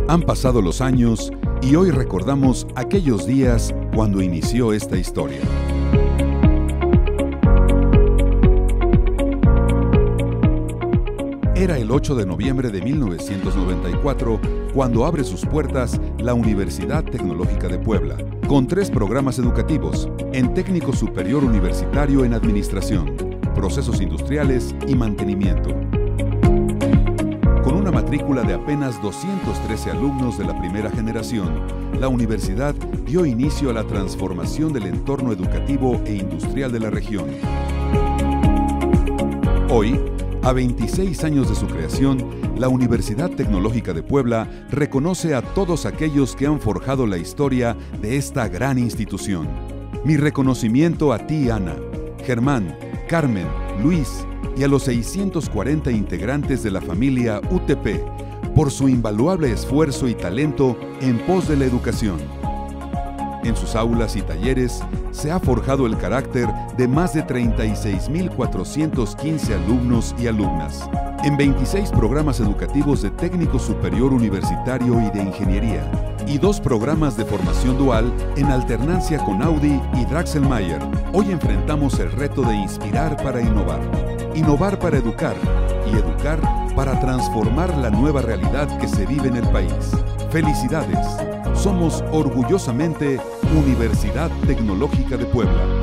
Han pasado los años y hoy recordamos aquellos días cuando inició esta historia. Era el 8 de noviembre de 1994 cuando abre sus puertas la Universidad Tecnológica de Puebla, con 3 programas educativos en Técnico Superior Universitario en Administración, Procesos Industriales y Mantenimiento. Con una matrícula de apenas 213 alumnos de la primera generación, la universidad dio inicio a la transformación del entorno educativo e industrial de la región. Hoy, a 26 años de su creación, la Universidad Tecnológica de Puebla reconoce a todos aquellos que han forjado la historia de esta gran institución. Mi reconocimiento a ti, Ana, Germán, Carmen, Luis y a los 640 integrantes de la familia UTP por su invaluable esfuerzo y talento en pos de la educación. En sus aulas y talleres se ha forjado el carácter de más de 36.415 alumnos y alumnas, en 26 programas educativos de técnico superior universitario y de ingeniería, y 2 programas de formación dual en alternancia con Audi y Draxelmayer. Hoy enfrentamos el reto de inspirar para innovar, innovar para educar y educar para transformar la nueva realidad que se vive en el país. ¡Felicidades! Somos orgullosamente Universidad Tecnológica de Puebla.